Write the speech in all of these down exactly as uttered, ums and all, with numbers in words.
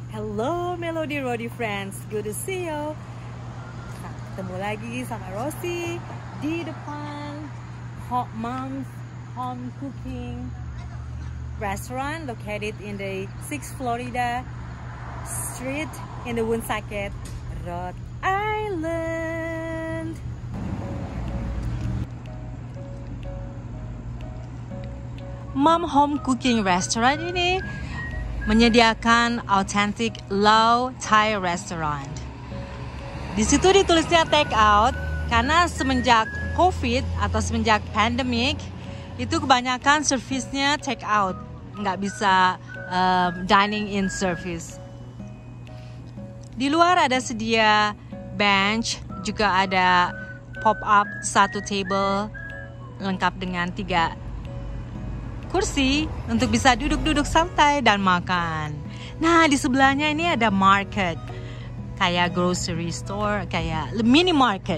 Hello Melody Rodi friends, good to see you. Nah, ketemu lagi sama Rosie di depan Hot Mom's Home Cooking Restaurant located in the sixth Florida Street in the Woonsocket, Rhode Island. Mom Home Cooking Restaurant ini menyediakan authentic Lao Thai restaurant. Di situ ditulisnya take out karena semenjak COVID atau semenjak pandemic itu kebanyakan servisnya take out, nggak bisa um, dining in service. Di luar ada sedia bench, juga ada pop up satu table lengkap dengan tiga kursi untuk bisa duduk-duduk santai dan makan. Nah, di sebelahnya ini ada market, kayak grocery store, kayak mini market.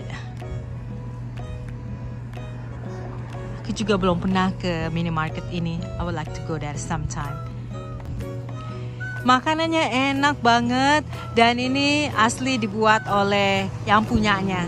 Aku juga belum pernah ke mini market ini. I would like to go there sometime. Makanannya enak banget dan ini asli dibuat oleh yang punyanya.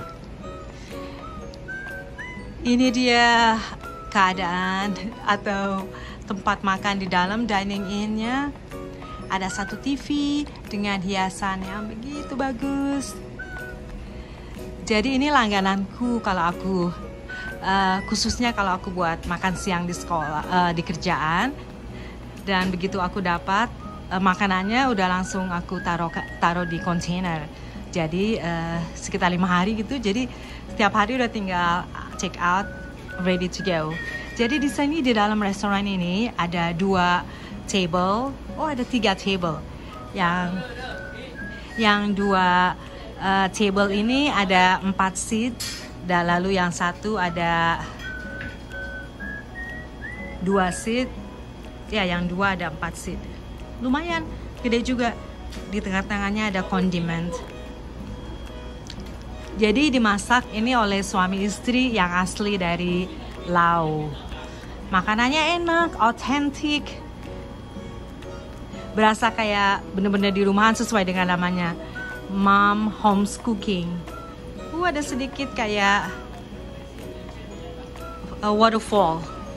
Ini dia keadaan atau tempat makan di dalam dining in-nya. Ada satu T V dengan hiasan yang begitu bagus. Jadi ini langgananku kalau aku uh, khususnya kalau aku buat makan siang di sekolah, uh, di kerjaan. Dan begitu aku dapat uh, makanannya udah langsung aku taruh taruh di kontainer. Jadi uh, sekitar lima hari gitu. Jadi setiap hari udah tinggal check out, ready to go. Jadi di sini di dalam restoran ini ada dua table, oh ada tiga table. Yang yang dua uh, table ini ada empat seat, dan lalu yang satu ada dua seat. Ya, yang dua ada empat seat. Lumayan gede juga. Di tengah-tengahnya ada condiment. Jadi dimasak ini oleh suami istri yang asli dari Lao. Makanannya enak, otentik. Berasa kayak bener-bener di rumahan sesuai dengan namanya. Mom Home Cooking. Uh, ada sedikit kayak a waterfall.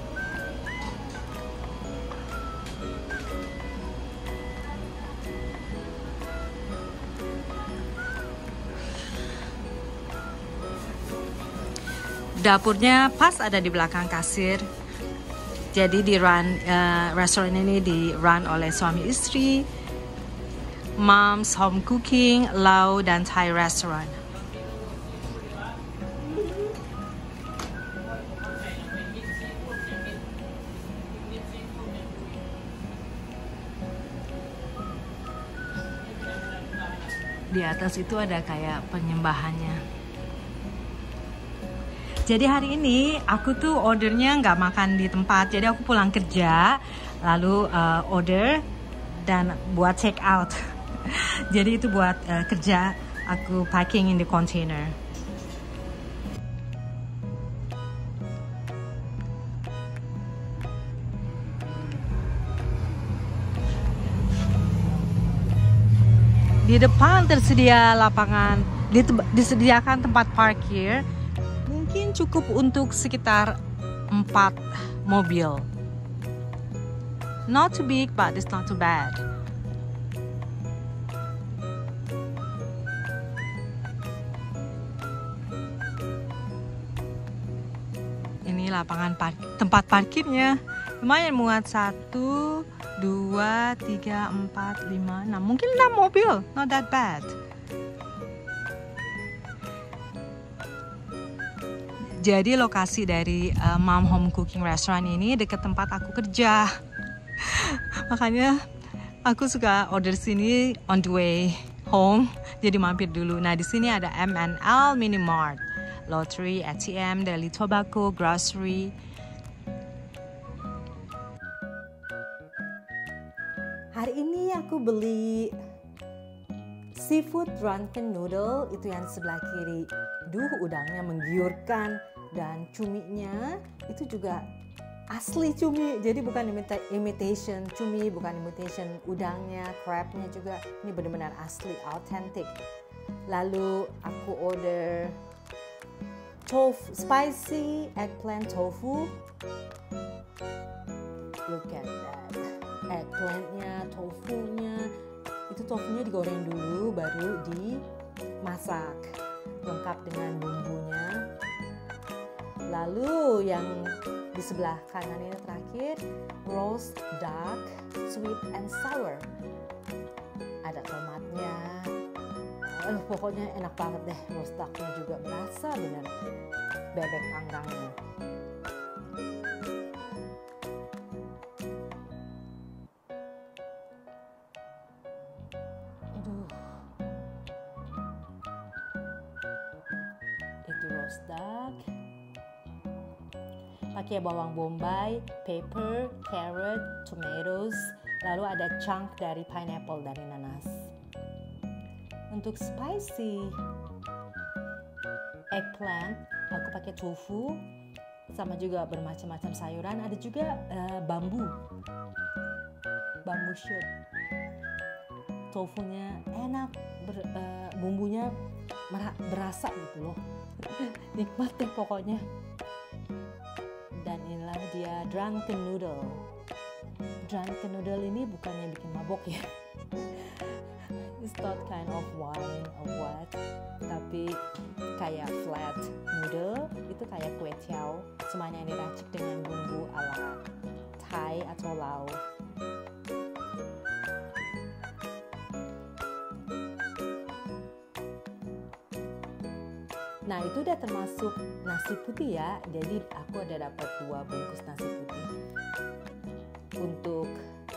Dapurnya pas ada di belakang kasir. Jadi di run uh, restoran ini di run oleh suami istri. Mom's Home Cooking, Lao dan Thai Restaurant. Di atas itu ada kayak penyembahannya. Jadi hari ini aku tuh ordernya nggak makan di tempat. Jadi aku pulang kerja, lalu uh, order dan buat check out. Jadi itu buat uh, kerja, aku packing in the container. Di depan tersedia lapangan, disediakan tempat parkir. Mungkin cukup untuk sekitar empat mobil. Not too big, but it's not too bad. Ini lapangan park tempat parkirnya. Lumayan muat satu, dua, tiga, empat, lima, enam. Mungkin enam mobil. Not that bad. Jadi lokasi dari uh, Mom Home Cooking Restaurant ini dekat tempat aku kerja. Makanya aku suka order sini on the way home. Jadi mampir dulu. Nah, di sini ada M and L Mini Mart, Lottery, A T M, Daily Tobacco, Grocery. Hari ini aku beli seafood drunken noodle, itu yang sebelah kiri. Duh, udangnya menggiurkan. Dan cuminya itu juga asli cumi, jadi bukan imita imitation cumi, bukan imitation udangnya, crabnya juga. Ini benar-benar asli, authentic. Lalu aku order tofu, spicy eggplant tofu. Look at that, eggplantnya, tofunya. Itu tofunya digoreng dulu, baru dimasak, lengkap dengan bumbunya. Lalu yang di sebelah kanan ini terakhir, roast duck, sweet and sour. Ada tomatnya. Eh, pokoknya enak banget deh, roast ducknya juga berasa bener bebek panggangnya. Aduh, itu roast duck. Pakai bawang bombay, pepper, carrot, tomatoes, lalu ada chunk dari pineapple, dari nanas. Untuk spicy eggplant, aku pakai tofu, sama juga bermacam-macam sayuran. Ada juga uh, bambu, bambu shoot. Tofunya enak, ber, uh, bumbunya berasa gitu loh. Nikmat deh pokoknya. Dan inilah dia drunken noodle. Drunken noodle ini bukannya bikin mabok ya. It's not kind of wine or what, tapi kayak flat noodle, itu kayak kue tiao, semuanya diracik dengan bumbu ala Thai atau Lao. Nah, itu udah termasuk nasi putih ya. Jadi aku ada dapat dua bungkus nasi putih. Untuk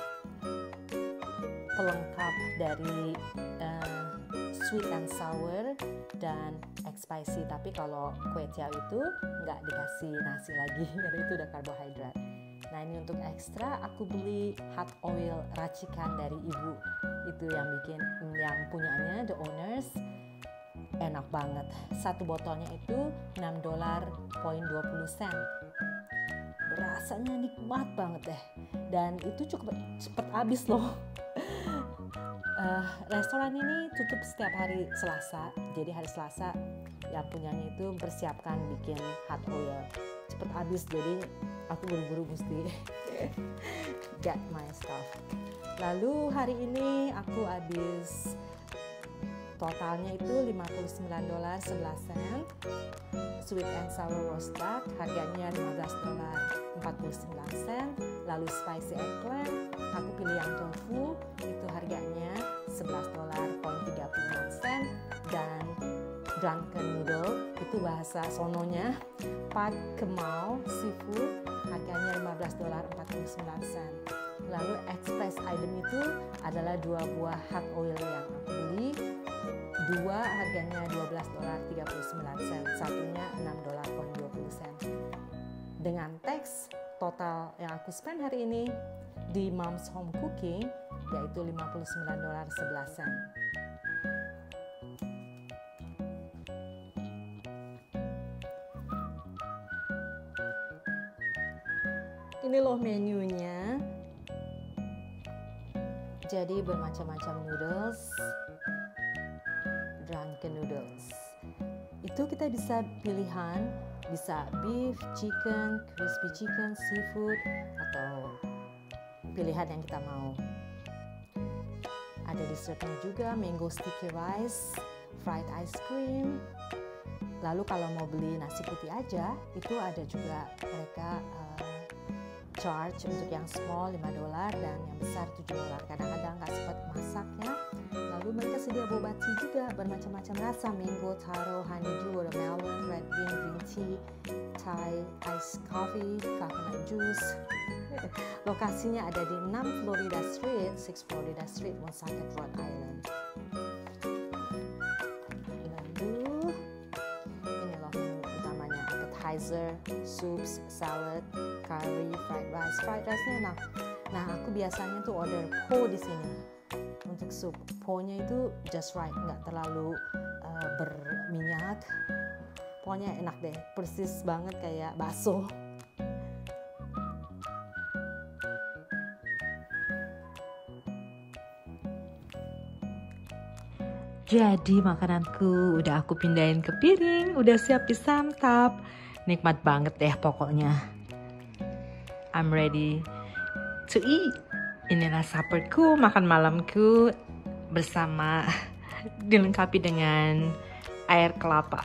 pelengkap dari uh, sweet and sour dan egg spicy. Tapi kalau kue tiao itu nggak dikasih nasi lagi, karena itu udah karbohidrat. Nah, ini untuk ekstra aku beli hot oil racikan dari ibu. Itu yang bikin, yang punyanya, the owners. Enak banget. Satu botolnya itu enam dolar dua puluh sen. Rasanya nikmat banget deh. Dan itu cukup cepet habis loh. uh, restoran ini tutup setiap hari Selasa. Jadi hari Selasa yang punyanya itu mempersiapkan bikin hot oil. Cepet habis, jadi aku buru-buru mesti get my stuff. Lalu hari ini aku habis totalnya itu lima puluh sembilan dolar sebelas sen. Sweet and sour roast duck harganya lima belas dolar empat puluh sembilan sen. Lalu spicy eggplant aku pilih yang tofu, itu harganya sebelas dolar tiga puluh enam sen. Dan drunken noodle itu bahasa sononya pad kemau seafood, harganya lima belas dolar empat puluh sembilan sen. Lalu express item itu adalah dua buah hot oil yang aku beli. Dua harganya dua belas dolar tiga puluh sembilan sen, satunya enam dolar dua puluh sen. Dengan teks total yang aku spend hari ini di Mom's Home Cooking yaitu lima puluh sembilan dolar sebelas sen. Ini loh menunya. Jadi bermacam-macam noodles. Drunken noodles. Itu kita bisa pilihan, bisa beef, chicken, crispy chicken, seafood, atau pilihan yang kita mau. Ada dessertnya juga, mango sticky rice, fried ice cream. Lalu kalau mau beli nasi putih aja, itu ada juga mereka uh, charge untuk yang small lima dolar dan yang besar tujuh dolar. Kadang-kadang nggak sempat masaknya. Lalu mereka sedia boba tea juga bermacam-macam rasa, mango, taro, honeydew, watermelon, red bean, green tea, Thai, ice coffee, coconut juice. Lokasinya ada di enam Florida Street, enam Florida Street, Woonsocket, Rhode Island. Lalu ini loh menu utamanya, appetizer, soups, salad, curry, fried rice. Fried rice-nya enak. Nah, aku biasanya tuh order po di sini. Untuk sup, po-nya itu just right, nggak terlalu uh, berminyak. Pokoknya enak deh, persis banget kayak bakso. Jadi makananku udah aku pindahin ke piring, udah siap disantap. Nikmat banget deh pokoknya. I'm ready to eat. Inilah supperku, makan malamku bersama dilengkapi dengan air kelapa.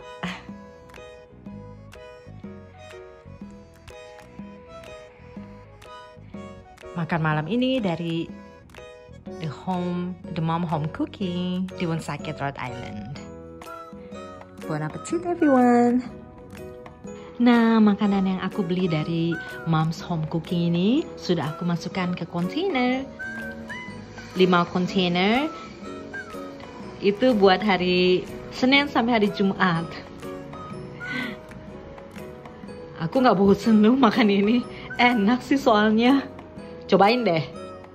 Makan malam ini dari the home, the mom home cooking di Woonsocket, Rhode Island. Bon appetit everyone. Nah, makanan yang aku beli dari mom's home cooking ini sudah aku masukkan ke kontainer. lima kontainer. Itu buat hari Senin sampai hari Jumat. Aku nggak bosen loh makan ini. Enak sih soalnya. Cobain deh.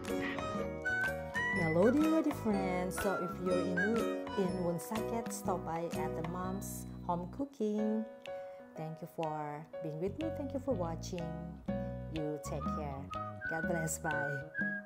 Hello dear friends. So if you're in in Woonsocket, stop by at the mom's home cooking. Thank you for being with me. Thank you for watching. You take care. God bless. Bye.